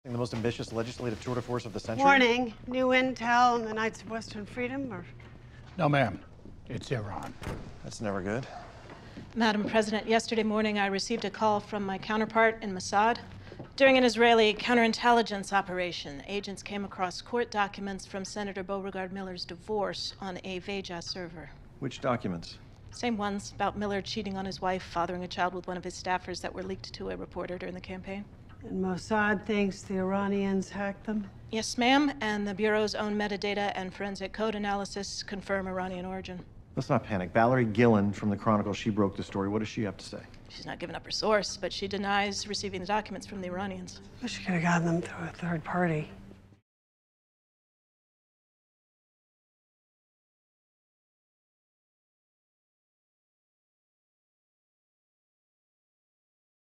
The most ambitious legislative tour de force of the century? Warning, new intel on the Knights of Western Freedom, or? No, ma'am. It's Iran. That's never good. Madam President, yesterday morning I received a call from my counterpart in Mossad. During an Israeli counterintelligence operation, agents came across court documents from Senator Beauregard Miller's divorce on a Veja server. Which documents? Same ones, about Miller cheating on his wife, fathering a child with one of his staffers that were leaked to a reporter during the campaign. And Mossad thinks the Iranians hacked them? Yes, ma'am, and the Bureau's own metadata and forensic code analysis confirm Iranian origin. Let's not panic. Valerie Gillen from the Chronicle, she broke the story. What does she have to say? She's not giving up her source, but she denies receiving the documents from the Iranians. Well, she could have gotten them through a third party.